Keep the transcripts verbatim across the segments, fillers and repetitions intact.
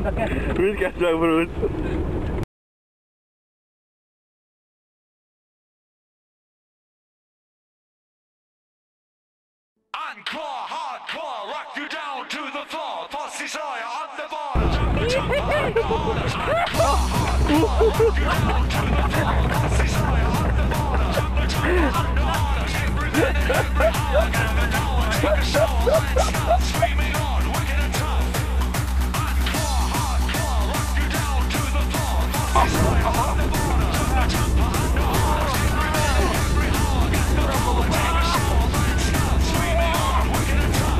Mindkettő megborult. Encore hardcore, rock you down to the floor. Pussy Sawyer on the border. Jump, jump, hardcore. Encore hardcore, rock you down to the floor. Pussy Sawyer on the border. Jump, jump, underwater. Every minute, every hour, get an hour, take a shower. Lights out, screaming on, wicked and tough. Encore hardcore, rock you down to the floor. Pussy Sawyer on the border. Jump, jump, underwater. Every minute, every hour, get an hour, take a shower. Lights out, screaming on, wicked and tough.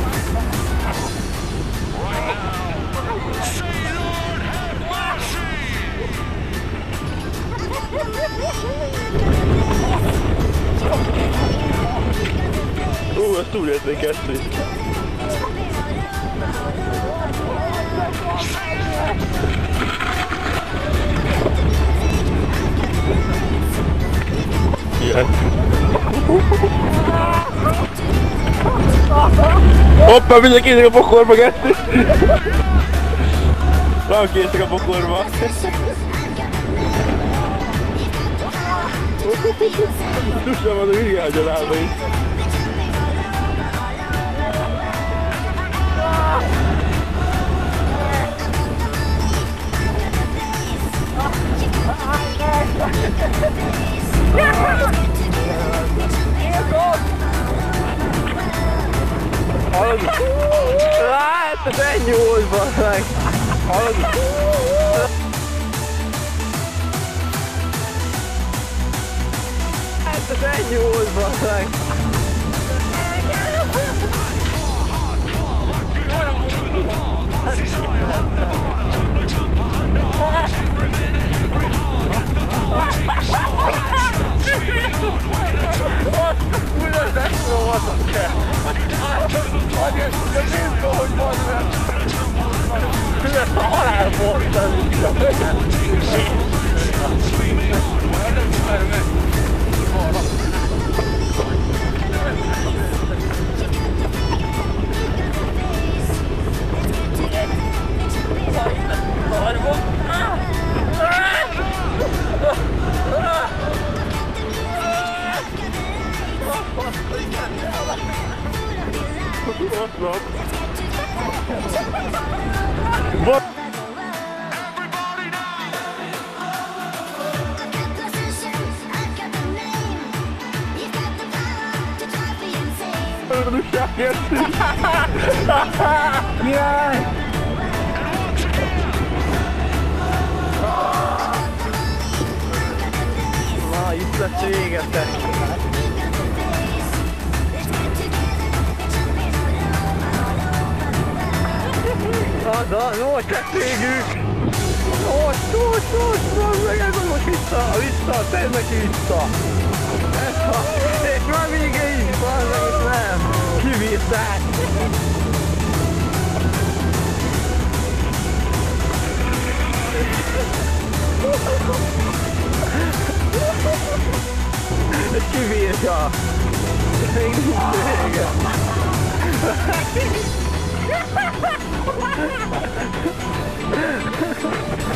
Right now, say Lord have mercy. Ú, ezt túlértékeztük. Ilyen. Hoppá, mindenki a bokorba gettük! Nem készek a bokorba! Tussan van a hülyehagy a lába is! Hallod? Hát, ez ennyi volt, basszeg! Hallod? Hát, ez ennyi volt, basszeg! A halál volt az What? Everybody now! Yeah! Na, itt lesz végetek! Az a, most lesz végük! Most, most, most, most, meg ez most vissza, vissza, tedd neki vissza! Ez a, és már vége is, bazdmeg, nem! Kibírták! Ez kibírja! Még nincs vége! Ha ha ha ha!